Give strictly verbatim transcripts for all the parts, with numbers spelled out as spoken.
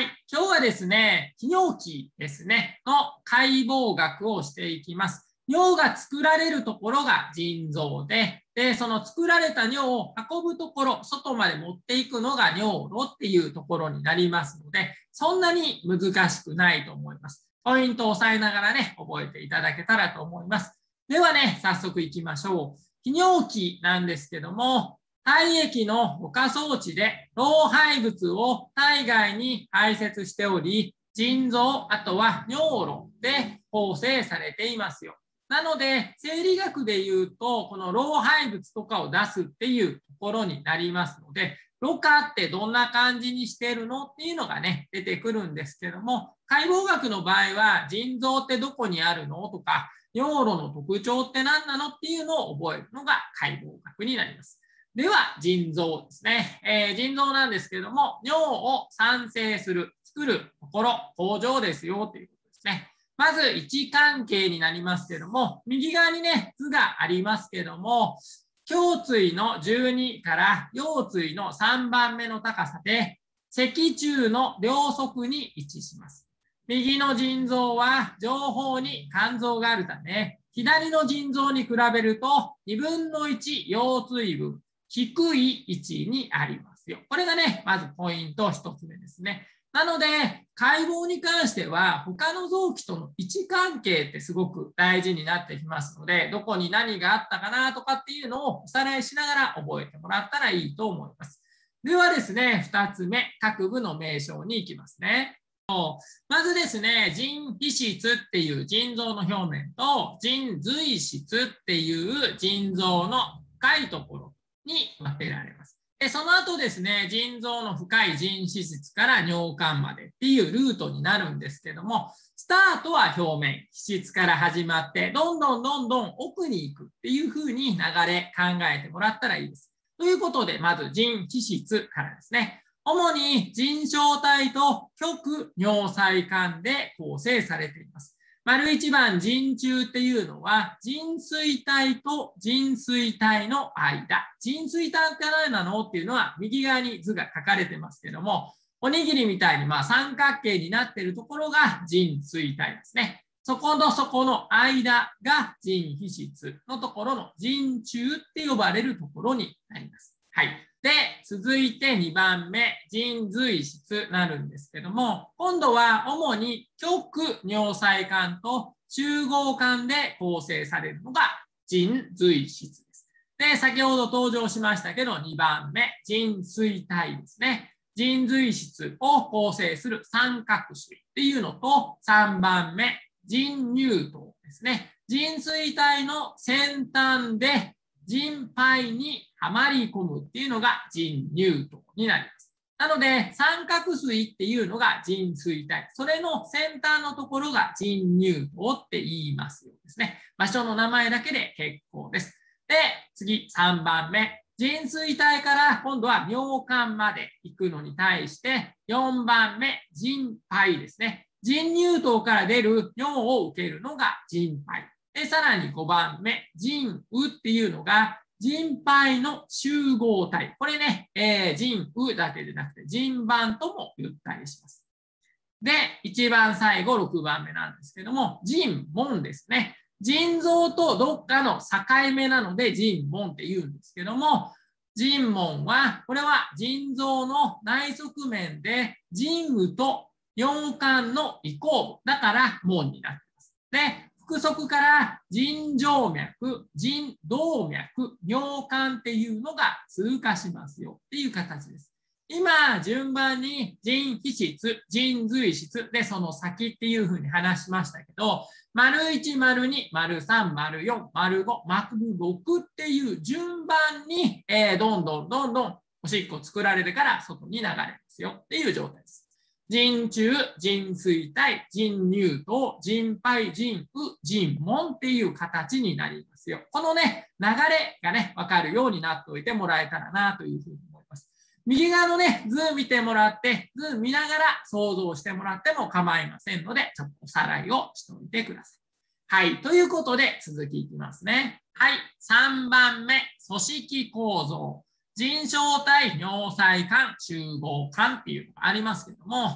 はい、今日はですね、泌尿器ですね、の解剖学をしていきます。尿が作られるところが腎臓で、で、その作られた尿を運ぶところ、外まで持っていくのが尿路っていうところになりますので、そんなに難しくないと思います。ポイントを押さえながらね、覚えていただけたらと思います。ではね、早速いきましょう。泌尿器なんですけども、体液のろ過装置で老廃物を体外に排泄しており、腎臓、あとは尿路で構成されていますよ。なので、生理学で言うと、この老廃物とかを出すっていうところになりますので、ろ過ってどんな感じにしてるのっていうのがね、出てくるんですけども、解剖学の場合は、腎臓ってどこにあるのとか、尿路の特徴って何なのっていうのを覚えるのが解剖学になります。では、腎臓ですね。えー、腎臓なんですけれども、尿を産生する、作るところ、工場ですよということですね。まず、位置関係になりますけれども、右側にね、図がありますけれども、胸椎のじゅうにから腰椎のさんばんめの高さで、脊柱の両側に位置します。右の腎臓は上方に肝臓があるため、左の腎臓に比べるとにぶんのいち腰椎分、低い位置にありますよ。これがね、まずポイントひとつめですね。なので、解剖に関しては、他の臓器との位置関係ってすごく大事になってきますので、どこに何があったかなとかっていうのをおさらいしながら覚えてもらったらいいと思います。ではですね、ふたつめ、各部の名称に行きますね。まずですね、腎皮質っていう腎臓の表面と、腎髄質っていう腎臓の深いところに分けられます。で、その後ですね、腎臓の深い腎皮質から尿管までっていうルートになるんですけども、スタートは表面、皮質から始まって、どんどんどんどん奥に行くっていうふうに流れ考えてもらったらいいです。ということで、まず腎皮質からですね。主に腎小体と極尿細管で構成されています。丸一番腎中っていうのは腎錐体と腎錐体の間。腎錐体って何なのっていうのは右側に図が書かれてますけども、おにぎりみたいにまあ三角形になっているところが腎錐体ですね。そことそこの間が腎皮質のところの腎中って呼ばれるところになります。はい。で、続いてにばんめ、腎髄質になるんですけども、今度は主に極尿細管と中合管で構成されるのが腎髄質です。で、先ほど登場しましたけど、にばんめ、腎錐体ですね。腎髄質を構成する三角錐っていうのと、さんばんめ、腎乳頭ですね。腎錐体の先端で腎胚にはまり込むっていうのが腎乳頭になります。なので、三角錐っていうのが腎錐体。それの先端のところが腎乳頭って言いますよですね。場所の名前だけで結構です。で、次さんばんめ。腎錐体から今度は尿管まで行くのに対して、よんばんめ、腎胚ですね。腎乳頭から出る尿を受けるのが腎胚。で、さらにごばんめ、腎羽っていうのが、腎胚の集合体。これね、えー、腎羽だけでなくて、腎板とも言ったりします。で、一番最後、ろくばんめなんですけども、腎門ですね。腎臓とどっかの境目なので、腎門って言うんですけども、腎門は、これは腎臓の内側面で、腎羽と尿管の移行部。だから門になっています。で、腹側から腎静脈、腎動脈、尿管っていうのが通過しますよっていう形です。今、順番に腎皮質、腎髄質でその先っていうふうに話しましたけど、丸いち、丸に、丸さん、丸よん、丸ご、丸ろくっていう順番に、えー、どんどんどんどんおしっこ作られてから外に流れますよっていう状態です。腎中、腎錐体、腎乳頭、腎胚、腎羽、腎門っていう形になりますよ。このね、流れがね、わかるようになっておいてもらえたらなというふうに思います。右側のね、図見てもらって、図見ながら想像してもらっても構いませんので、ちょっとおさらいをしておいてください。はい、ということで続きいきますね。はい、さんばんめ、組織構造。腎小体、尿細管、集合管っていうのがありますけども、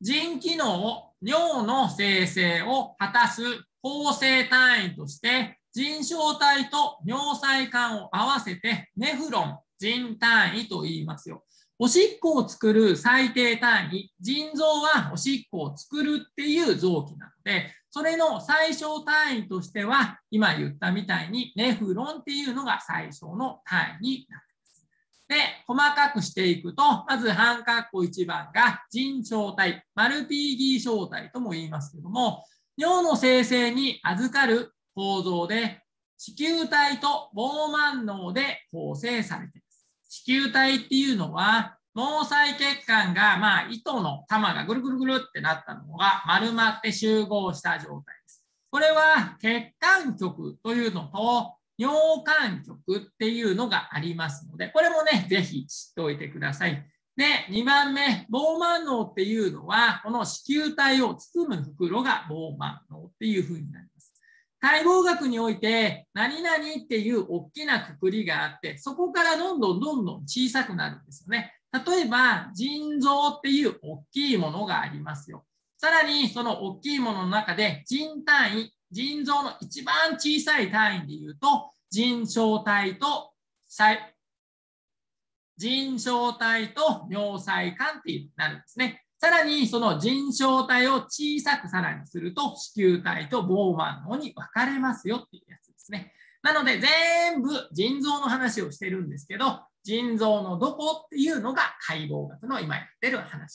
腎機能、尿の生成を果たす構成単位として、腎小体と尿細管を合わせてネフロン、腎単位と言いますよ。おしっこを作る最低単位、腎臓はおしっこを作るっていう臓器なので、それの最小単位としては、今言ったみたいにネフロンっていうのが最小の単位になります。で、細かくしていくと、まず半括弧いちばんが腎小体、マルピーギー小体とも言いますけども、尿の生成に預かる構造で、子宮体と膨満嚢で構成されています。子宮体っていうのは、毛細血管が、まあ、糸の玉がぐるぐるぐるってなったのが丸まって集合した状態です。これは血管極というのと尿管極っていうのがありますので、これもね、ぜひ知っておいてください。で、にばんめ、膨満嚢っていうのは、この子宮体を包む袋が膨満嚢っていうふうになります。解剖学において、何々っていう大きなくくりがあって、そこからどんどんどんどん小さくなるんですよね。例えば、腎臓っていう大きいものがありますよ。さらに、その大きいものの中で、腎単位、腎臓の一番小さい単位でいうと、腎小体と腎小体と尿細管っていうになるんですね。さらにその腎小体を小さくさらにすると子宮体と膨満嚢に分かれますよっていうやつですね。なので全部腎臓の話をしてるんですけど、腎臓のどこっていうのが解剖学の今やってる話です。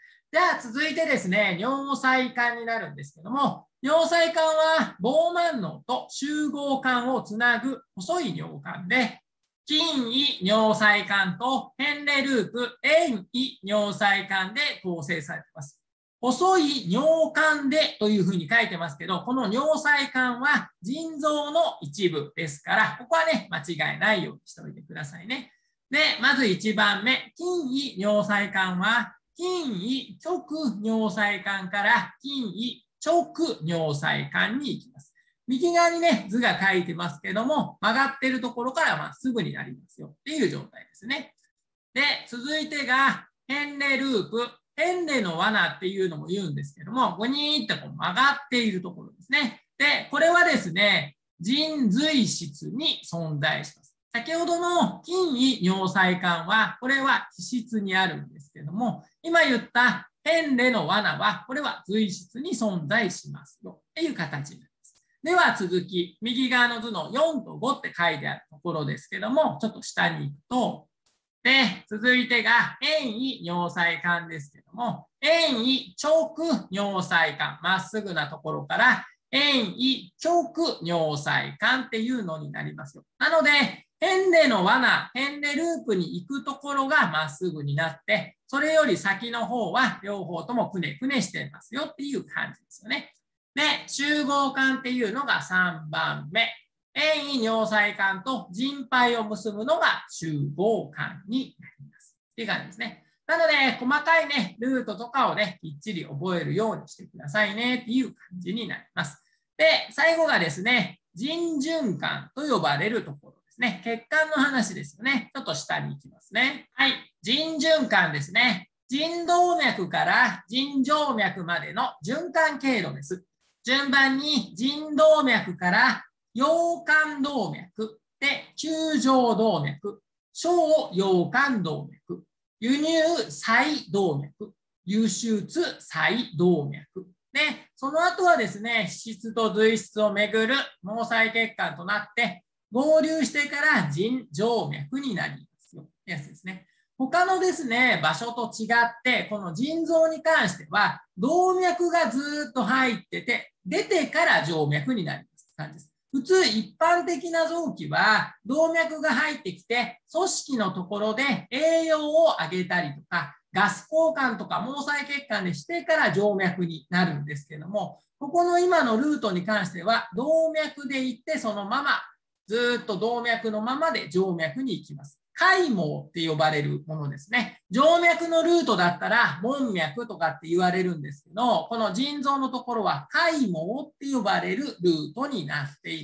では続いてですね、尿細管になるんですけども、尿細管は膨満嚢と集合管をつなぐ細い尿管で、筋位尿細管とヘンレループ円位尿細管で構成されています。細い尿管でというふうに書いてますけど、この尿細管は腎臓の一部ですから、ここはね、間違いないようにしておいてくださいね。で、まずいちばんめ、筋位尿細管は、筋位直尿細管から筋位直尿細管に行きます。右側にね、図が書いてますけども、曲がってるところからまっすぐになりますよっていう状態ですね。で、続いてが、ヘンレループ。ヘンレの罠っていうのも言うんですけども、ゴニーってこう曲がっているところですね。で、これはですね、腎髄質に存在します。先ほどの筋位尿細管は、これは気質にあるんですけども、今言ったヘンレの罠は、これは髄質に存在しますよっていう形になります。では続き、右側の図のよんとごって書いてあるところですけども、ちょっと下に行くと、で、続いてが円位尿細管ですけども、円位直尿細管、まっすぐなところから円位直尿細管っていうのになりますよ。なので、ヘンレの罠、ヘンレループに行くところがまっすぐになって、それより先の方は両方ともくねくねしてますよっていう感じですよね。で、集合管っていうのがさんばんめ。円位尿細管と腎胚を結ぶのが集合管になります。っていう感じですね。なので、細かいね、ルートとかをね、きっちり覚えるようにしてくださいねっていう感じになります。で、最後がですね、腎循環と呼ばれるところですね。血管の話ですよね。ちょっと下に行きますね。はい。腎循環ですね。腎動脈から腎静脈までの循環経路です。順番に腎動脈から葉管動脈で球状動脈、小葉管動脈、輸入細動脈、輸出細動脈。で、その後はですね、脂質と髄質をめぐる毛細血管となって、合流してから腎静脈になりますよ。ってやつですね。他のですね、場所と違って、この腎臓に関しては、動脈がずっと入ってて、出てから静脈になります感じです。普通一般的な臓器は動脈が入ってきて組織のところで栄養を上げたりとかガス交換とか毛細血管でしてから静脈になるんですけども、ここの今のルートに関しては動脈で行ってそのままずっと動脈のままで静脈に行きます。開毛って呼ばれるものですね。静脈のルートだったら門脈とかって言われるんですけど、この腎臓のところは開毛って呼ばれるルートになっています。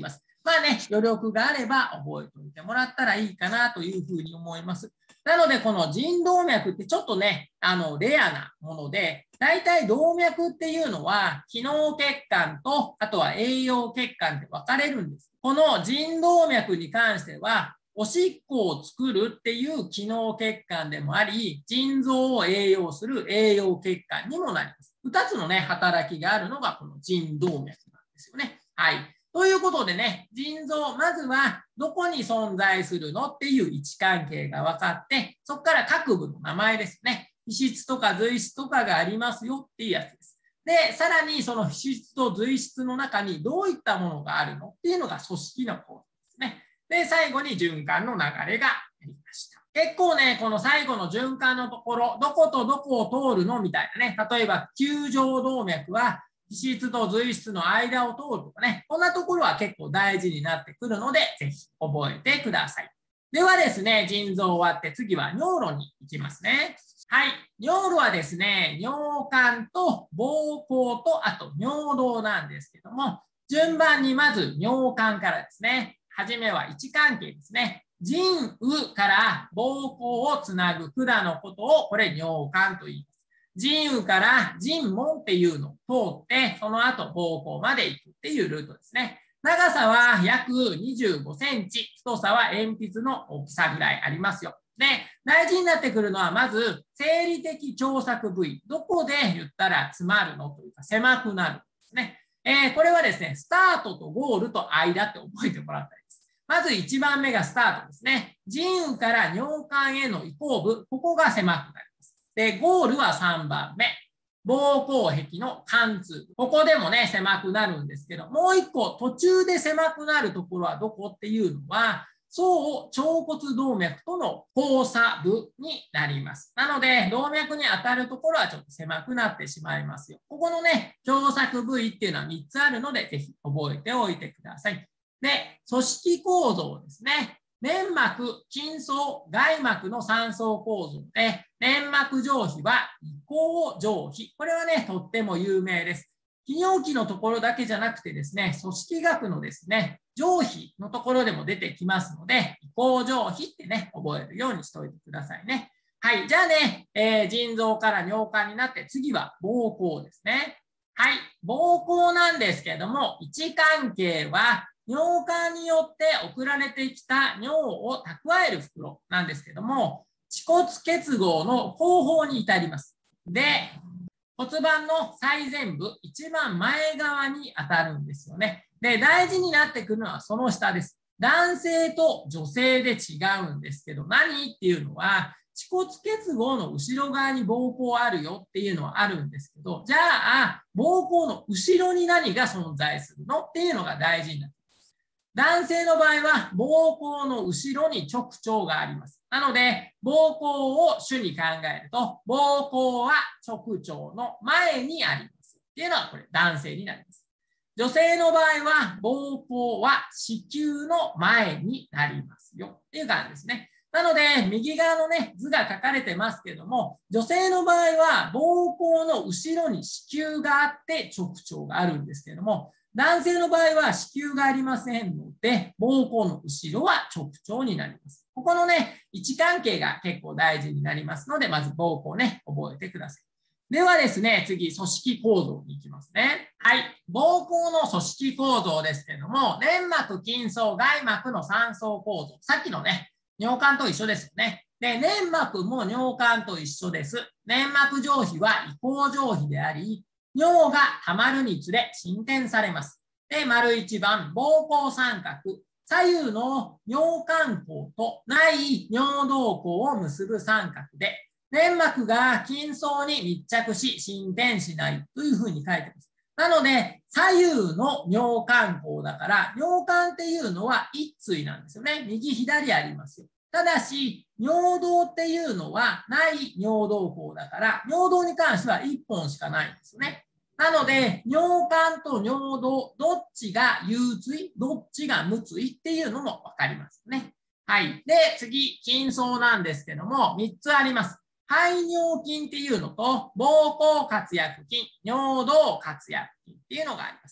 まあね、余力があれば覚えておいてもらったらいいかなというふうに思います。なので、この腎動脈ってちょっとね、あの、レアなもので、大体動脈っていうのは、機能血管と、あとは栄養血管で分かれるんです。この腎動脈に関しては、おしっこを作るっていう機能血管でもあり、腎臓を栄養する栄養血管にもなります。ふたつのね、働きがあるのがこの腎動脈なんですよね。はい。ということでね、腎臓、まずはどこに存在するのっていう位置関係が分かって、そこから各部の名前ですね。皮質とか髄質とかがありますよっていうやつです。で、さらにその皮質と髄質の中にどういったものがあるのっていうのが組織の構造ですね。で、最後に循環の流れがありました。結構ね、この最後の循環のところ、どことどこを通るのみたいなね、例えば球状動脈は皮質と髄質の間を通るとかね、こんなところは結構大事になってくるので、ぜひ覚えてください。ではですね、腎臓終わって次は尿路に行きますね。はい。尿路はですね、尿管と膀胱とあと尿道なんですけども、順番にまず尿管からですね。はじめは位置関係ですね。腎右から膀胱をつなぐ管のことをこれ尿管と言います。腎右から腎門っていうのを通って、その後膀胱まで行くっていうルートですね。長さは約にじゅうごセンチ、太さは鉛筆の大きさぐらいありますよ。で、大事になってくるのはまず生理的狭窄部位。どこで言ったら詰まるのというか狭くなるんですね。えー、これはですね、スタートとゴールと間って覚えてもらったりです。まずいちばんめがスタートですね。腎右から尿管への移行部、ここが狭くなります。で、ゴールはさんばんめ。膀胱壁の貫通。ここでもね、狭くなるんですけど、もう一個途中で狭くなるところはどこっていうのは、総腸骨動脈との交差部になります。なので、動脈に当たるところはちょっと狭くなってしまいますよ。ここのね、狭窄部位っていうのはみっつあるので、ぜひ覚えておいてください。で、組織構造ですね。粘膜、筋層、外膜のさん層構造で、粘膜上皮は移行上皮。これはね、とっても有名です。泌尿器のところだけじゃなくてですね、組織学のですね、上皮のところでも出てきますので、移行上皮ってね、覚えるようにしておいてくださいね。はい、じゃあね、えー、腎臓から尿管になって、次は膀胱ですね。はい、膀胱なんですけれども、位置関係は、尿管によって送られてきた尿を蓄える袋なんですけども、恥骨結合の後方に至ります。で、骨盤の最前部、一番前側に当たるんですよね。で、大事になってくるのはその下です。男性と女性で違うんですけど、何っていうのは、恥骨結合の後ろ側に膀胱あるよっていうのはあるんですけど、じゃあ、膀胱の後ろに何が存在するのっていうのが大事になってきます。男性の場合は、膀胱の後ろに直腸があります。なので、膀胱を主に考えると、膀胱は直腸の前にあります。っていうのは、これ男性になります。女性の場合は、膀胱は子宮の前になりますよ。っていう感じですね。なので、右側のね、図が書かれてますけども、女性の場合は、膀胱の後ろに子宮があって直腸があるんですけども、男性の場合は子宮がありませんので、膀胱の後ろは直腸になります。ここのね、位置関係が結構大事になりますので、まず膀胱ね、覚えてください。ではですね、次、組織構造に行きますね。はい。膀胱の組織構造ですけども、粘膜、筋層、外膜のさん層構造。さっきのね、尿管と一緒ですよね。で、粘膜も尿管と一緒です。粘膜上皮は移行上皮であり、尿が溜まるにつれ伸展されます。で、丸いちばん、膀胱三角。左右の尿管孔と内尿道孔を結ぶ三角で、粘膜が筋層に密着し伸展しないというふうに書いてます。なので、左右の尿管孔だから、尿管っていうのは一対なんですよね。右、左ありますよ。ただし、尿道っていうのは内尿道孔だから、尿道に関してはいっぽんしかないんですよね。なので、尿管と尿道、どっちが有対、どっちが無対っていうのも分かりますね。はい。で、次、筋層なんですけども、みっつあります。排尿筋っていうのと、膀胱括約筋、尿道括約筋っていうのがあります。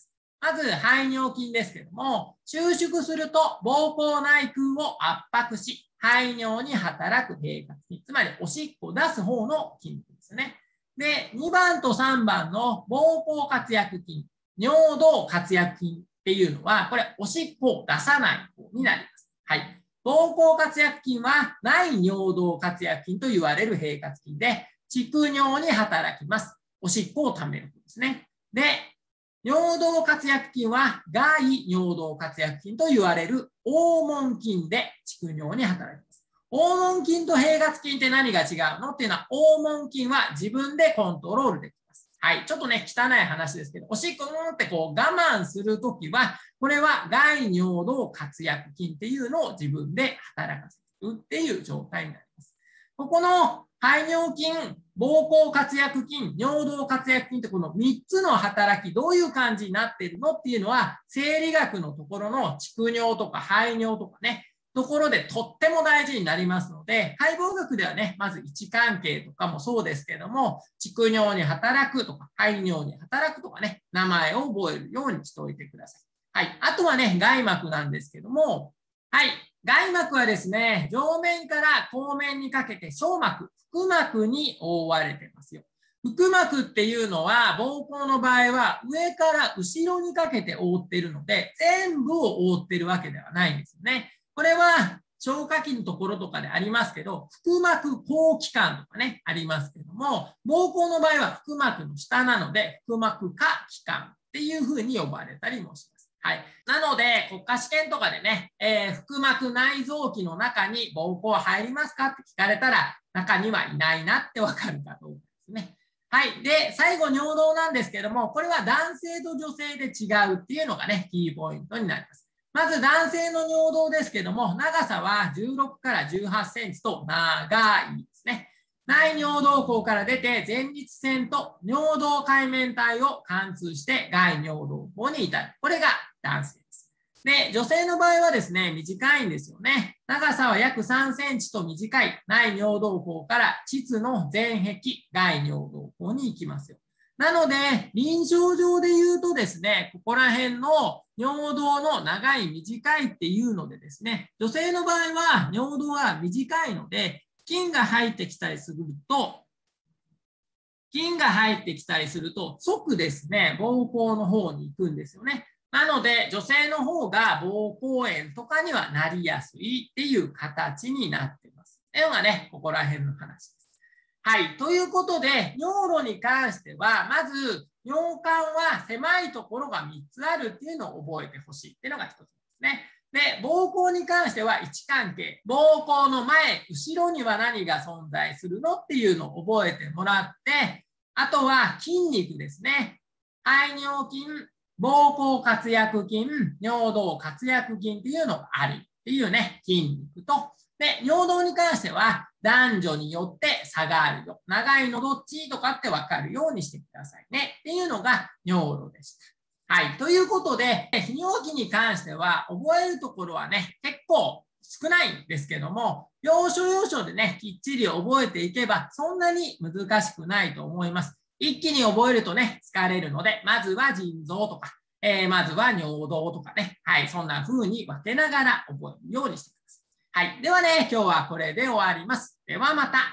まず排尿筋ですけども、収縮すると膀胱内空を圧迫し、排尿に働く平滑筋、つまりおしっこを出す方の筋肉ですね。で、にばんとさんばんの膀胱括約筋、尿道括約筋っていうのは、これおしっこを出さない方になります。はい。膀胱括約筋は内尿道括約筋と言われる平滑筋で、蓄尿に働きます。おしっこをためる方ですね。で、尿道括約筋は外尿道括約筋と言われる黄門筋で蓄尿に働きます。黄門筋と平滑筋って何が違うのっていうのは、黄門筋は自分でコントロールできます。はい。ちょっとね、汚い話ですけど、おしっこうんってこう我慢するときは、これは外尿道括約筋っていうのを自分で働かせるっていう状態になります。ここの排尿筋、膀胱括約筋、尿道括約筋ってこのみっつの働き、どういう感じになっているのっていうのは、生理学のところの蓄尿とか排尿とかね、ところでとっても大事になりますので、解剖学ではね、まず位置関係とかもそうですけども、蓄尿に働くとか、排尿に働くとかね、名前を覚えるようにしておいてください。はい。あとはね、外膜なんですけども、はい。外膜はですね、上面から後面にかけて小膜、腹膜に覆われてますよ。腹膜っていうのは、膀胱の場合は上から後ろにかけて覆っているので、全部を覆っているわけではないんですよね。これは消化器のところとかでありますけど、腹膜後気管とかね、ありますけども、膀胱の場合は腹膜の下なので、腹膜下気管っていうふうに呼ばれたりもします。はい。なので、国家試験とかでね、えー、腹膜内臓器の中に膀胱入りますかって聞かれたら、中にはいないなってわかるかどうかですね。はい。で、最後、尿道なんですけども、これは男性と女性で違うっていうのがね、キーポイントになります。まず男性の尿道ですけども、長さはじゅうろくからじゅうはちセンチと長いですね。内尿道口から出て前立腺と尿道界面帯を貫通して外尿道口に至る。これが男性です。で、女性の場合はですね、短いんですよね。長さは約さんセンチと短い内尿道口から膣の前壁、外尿道口に行きますよ。なので、臨床上で言うとですね、ここら辺の尿道の長い短いっていうのでですね、女性の場合は尿道は短いので、菌が入ってきたりすると、菌が入ってきたりすると、即ですね、膀胱の方に行くんですよね。なので、女性の方が膀胱炎とかにはなりやすいっていう形になっています。というのがね、ここら辺の話です。はい。ということで、尿路に関しては、まず、尿管は狭いところがみっつあるっていうのを覚えてほしいっていうのがひとつですね。で、膀胱に関しては位置関係。膀胱の前、後ろには何が存在するのっていうのを覚えてもらって、あとは筋肉ですね。排尿筋、膀胱括約筋、尿道括約筋っていうのがあるっていうね、筋肉と、で、尿道に関しては男女によって差があるよ。長いのどっちとかって分かるようにしてくださいね。っていうのが尿路でした。はい。ということで、泌尿器に関しては覚えるところはね、結構少ないんですけども、要所要所でね、きっちり覚えていけば、そんなに難しくないと思います。一気に覚えるとね、疲れるので、まずは腎臓とか、えー、まずは尿道とかね、はい、そんな風に分けながら覚えるようにしてください。はい。ではね、今日はこれで終わります。ではまた。